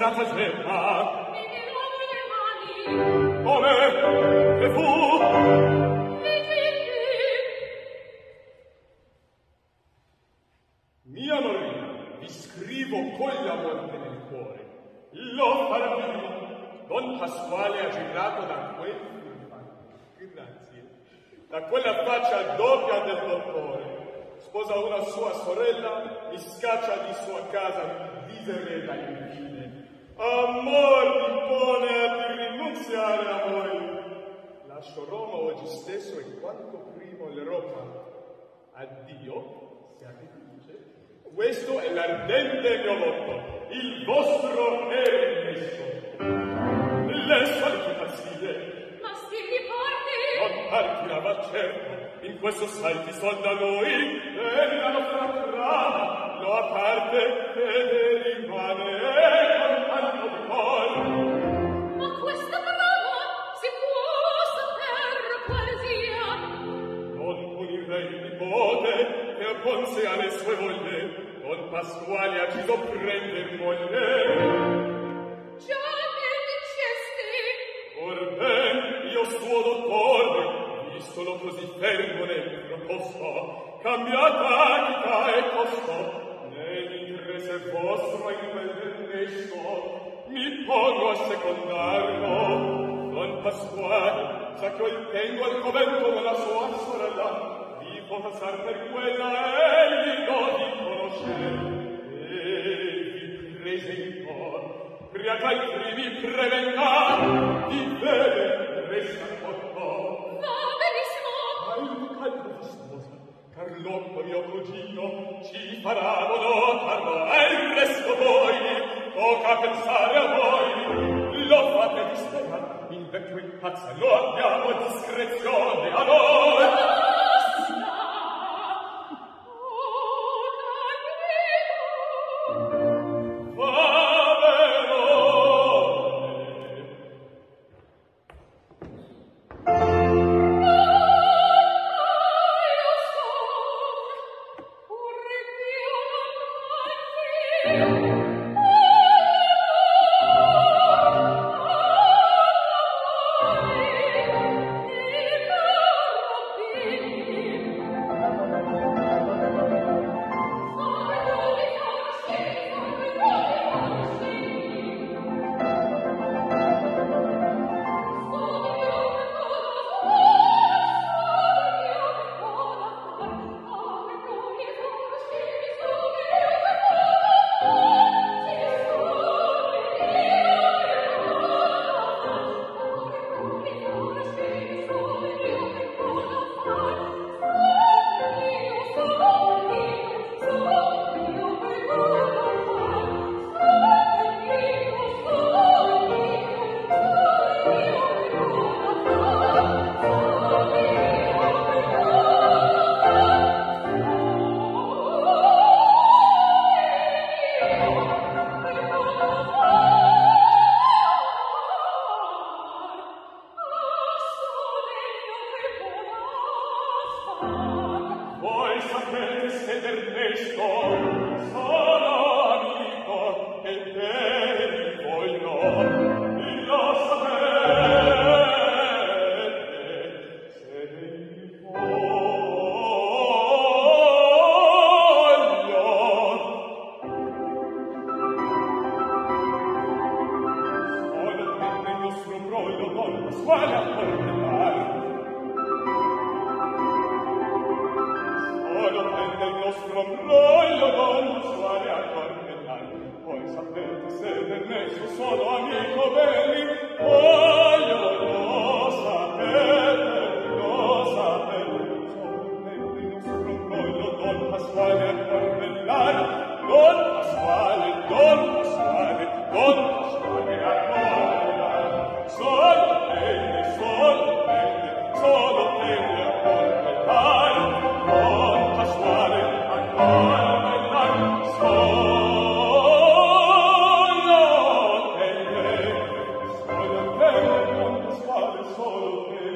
la faceva? Mi mirò le mani. Come? Che fu? Mia Norina, vi scrivo con la morte nel cuore. Lo farà vivo. Don Pasquale ha girato da quel grazie, da quella faccia doppia del dottore. Sposa una sua sorella, mi scaccia di sua casa, mi disereda infine. Amor mi pone a rinunziare a voi. Lascio Roma oggi stesso e quanto primo l'Europa. Addio, siate felice. Questo è l'ardente mio voto. Il vostro è rimesso. Le solite pastiglie. Ma stigli porti. Non partirà certo. In questo salti son da noi. E la nostra trama lo a parte e rimane con tanto di cor. Ma questa trama si può saper quale sia. Non punirei il nipote che opponse alle sue voglie. Don Pasquale ha deciso prender moglie. Già ne dicesti. Orben, io suo dottore, vistolo così fermo nel proposto, cambiata vita e costo, nell'interesse vostro in quel denesto, mi pongo a secondarlo. Don Pasquale, sa che io tengo al convento della sua sorella, vi può passar per quella e gli do di conoscere. E vi prese in cor, pria che ai primi prevengar, di bene resta corto. Va benissimo. Ma il caldo di sposa, Carlotto mio cugino, ci farà monotarlo, e il resto voi, tocca pensare a voi. Lo fate disperare, il vecchio impazza, lo abbiamo discrezione a noi. Solo te